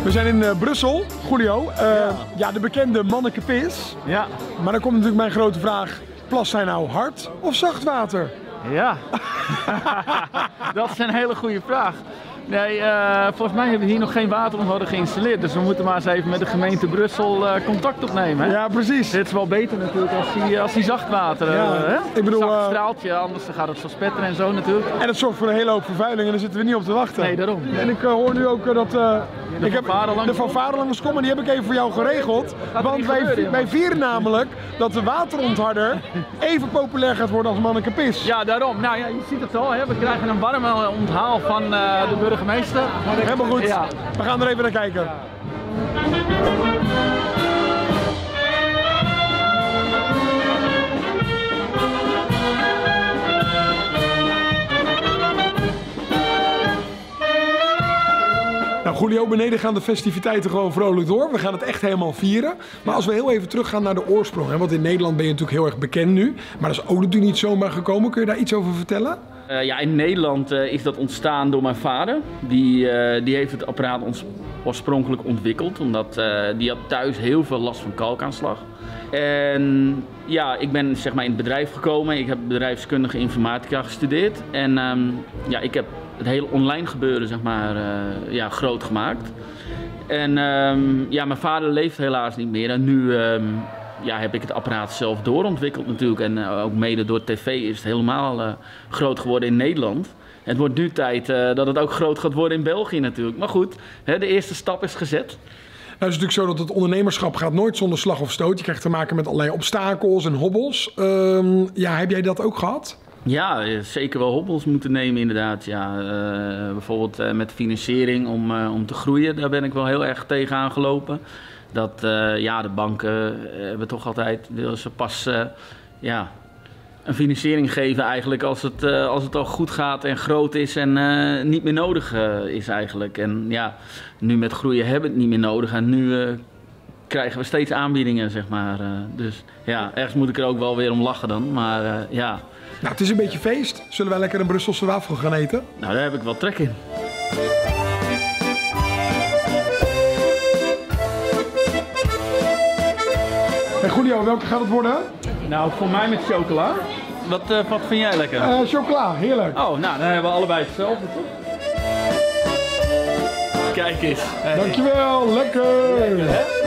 We zijn in Brussel, Julio. Ja, de bekende Mannekepis. Ja. Maar dan komt natuurlijk mijn grote vraag. Plast hij nou hard of zacht water? Ja. Dat is een hele goede vraag. Nee, volgens mij hebben we hier nog geen waterontharder geïnstalleerd. Dus we moeten maar eens even met de gemeente Brussel contact opnemen. Hè? Ja, precies. Het is wel beter natuurlijk als die zacht water. Ja, Hè? ik bedoel, zacht straaltje, anders gaat het zo spetteren en zo natuurlijk. En het zorgt voor een hele hoop vervuiling en daar zitten we niet op te wachten. Nee, daarom. En ik hoor nu ook dat de fanfare langs komen. Die heb ik even voor jou geregeld. Want wij vieren namelijk dat de waterontharder even populair gaat worden als Mannekepis. Ja, daarom. Nou ja, je ziet het al. Hè? We krijgen een warme onthaal van de burgemeester. Helemaal goed. Ja. We gaan er even naar kijken. Ja. Nou, Julio, beneden gaan de festiviteiten gewoon vrolijk door. We gaan het echt helemaal vieren. Maar als we heel even teruggaan naar de oorsprong. Hè? Want in Nederland ben je natuurlijk heel erg bekend nu. Maar dat is ook natuurlijk niet zomaar gekomen. Kun je daar iets over vertellen? Ja, in Nederland is dat ontstaan door mijn vader. Die heeft het apparaat oorspronkelijk ontwikkeld. Omdat die had thuis heel veel last van kalkaanslag. En ja, ik ben zeg maar in het bedrijf gekomen. Ik heb bedrijfskundige informatica gestudeerd. En ja, ik heb het hele online gebeuren zeg maar, groot gemaakt. En ja, mijn vader leeft helaas niet meer. En nu heb ik het apparaat zelf doorontwikkeld natuurlijk. En ook mede door tv is het helemaal groot geworden in Nederland. Het wordt nu tijd dat het ook groot gaat worden in België natuurlijk. Maar goed, de eerste stap is gezet. Nou, het is natuurlijk zo dat het ondernemerschap gaat nooit zonder slag of stoot. Je krijgt te maken met allerlei obstakels en hobbels. Ja, heb jij dat ook gehad? Ja, zeker wel hobbels moeten nemen inderdaad. Ja, bijvoorbeeld met financiering om te groeien, daar ben ik wel heel erg tegenaan gelopen. Dat de banken hebben toch altijd, willen ze pas een financiering geven eigenlijk als het al goed gaat en groot is en niet meer nodig is eigenlijk. En ja, nu met groeien hebben we het niet meer nodig en nu krijgen we steeds aanbiedingen zeg maar. Dus ja, ergens moet ik er ook wel weer om lachen dan, maar ja. Nou, het is een beetje feest. Zullen wij lekker een Brusselse wafel gaan eten? Nou, daar heb ik wel trek in. Hey Julio, welke gaat het worden? Nou, voor mij met chocola. Wat vind jij lekker? Chocola, heerlijk. Oh, nou, dan hebben we allebei hetzelfde, toch? Kijk eens. Hey. Dankjewel, lekker. Lekker, hè?